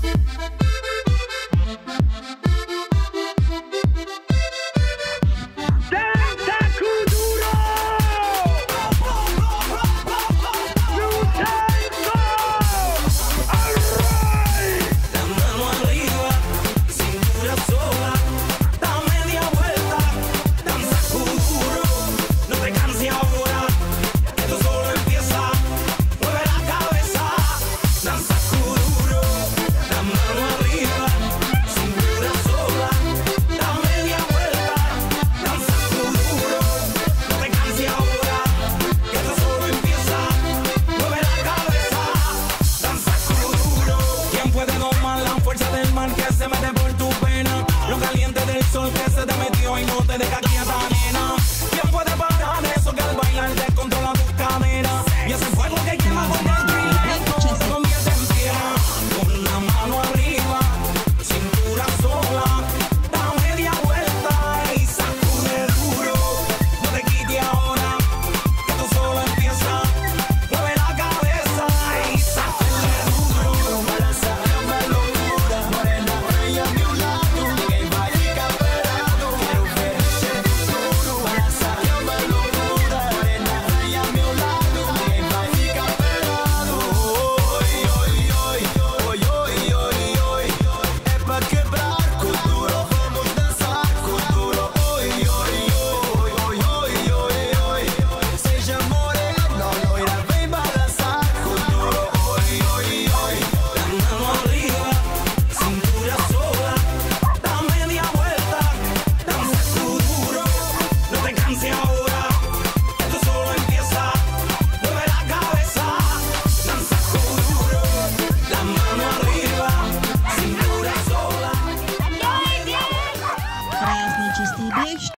Que se mete por tu pena, lo caliente del sol que se te metió y no te deja quieta, nena. ¿Quién puede parar eso que al bailar descontrola tus caderas? Y ese fuego que quema por dentro y lento se convierte en piedra. Con la mano arriba, cintura sola, da media vuelta y sacude duro. No te quites ahora, que esto solo empieza. Mueve la cabeza y sacude duro. Balanza la locura, morena, bella a mi lado. Ninguém vai ficar parado. Quero ver esse futuro. Balança la locura, morena, bella a mi lado. Ninguém vai ficar parado. Oi, oi, oi, oi, oi, oi, oi. É pra quebrar com duro, vamos dançar com duro. Oi, oi, oi, oi, oi, oi, oi. Seja morena, loira, vem balançar com duro. Oi, oi, oi. La mano arriba, cintura sola, da media vuelta, danza duro. No te canses ahora, esto solo empieza. Mueve la cabeza, danza duro. La mano arriba, cintura sola. Красный чистый бег.